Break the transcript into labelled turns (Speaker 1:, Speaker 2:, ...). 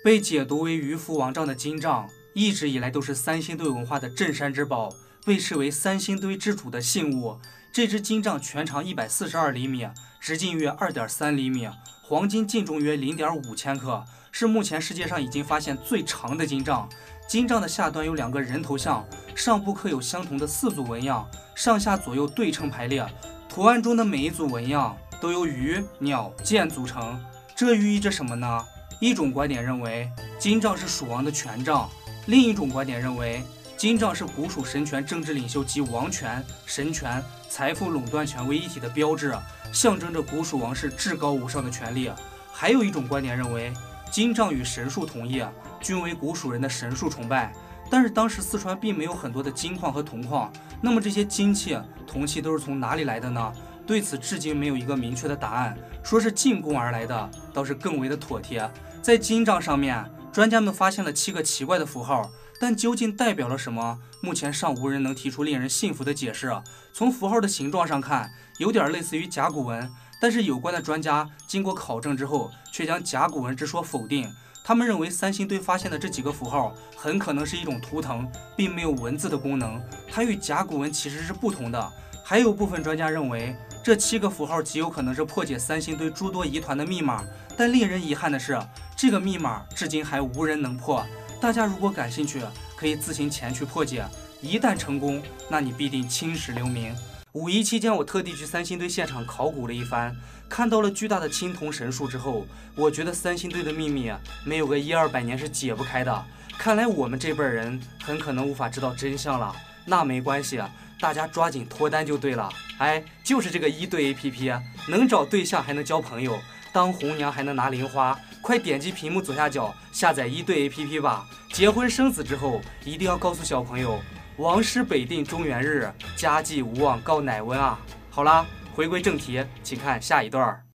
Speaker 1: 被解读为渔夫王杖的金杖，一直以来都是三星堆文化的镇山之宝，被视为三星堆之主的信物。这支金杖全长142厘米，直径约2.3厘米，黄金净重约0.5千克，是目前世界上已经发现最长的金杖。金杖的下端有2个人头像，上部刻有相同的4组纹样，上下左右对称排列。图案中的每一组纹样都由鱼、鸟、剑组成，这寓意着什么呢？一种观点认为金杖是蜀王的权杖，另一种观点认为金杖是古蜀神权政治领袖集王权、神权、财富垄断权为一体的标志，象征着古蜀王室至高无上的权力。还有一种观点认为金杖与神树同义，均为古蜀人的神树崇拜。但是当时四川并没有很多的金矿和铜矿，那么这些金器、铜器都是从哪里来的呢？对此至今没有一个明确的答案，说是进贡而来的倒是更为的妥帖。在金杖上面，专家们发现了7个奇怪的符号，但究竟代表了什么，目前尚无人能提出令人信服的解释。从符号的形状上看，有点类似于甲骨文，但是有关的专家经过考证之后，却将甲骨文之说否定。他们认为三星堆发现的这几个符号很可能是一种图腾，并没有文字的功能，它与甲骨文其实是不同的。还有部分专家认为，这7个符号极有可能是破解三星堆诸多疑团的密码，但令人遗憾的是，这个密码至今还无人能破。大家如果感兴趣，可以自行前去破解，一旦成功，那你必定青史留名。5·1期间，我特地去三星堆现场考古了一番，看到了巨大的青铜神树之后，我觉得三星堆的秘密没有个100-200年是解不开的。看来我们这辈人很可能无法知道真相了。那没关系，大家抓紧脱单就对了。哎，就是这个1对 APP， 能找对象还能交朋友，当红娘还能拿零花。快点击屏幕左下角下载1对 APP 吧。结婚生子之后，一定要告诉小朋友，王师北定中原日，家祭无忘告乃温啊。好啦，回归正题，请看下一段。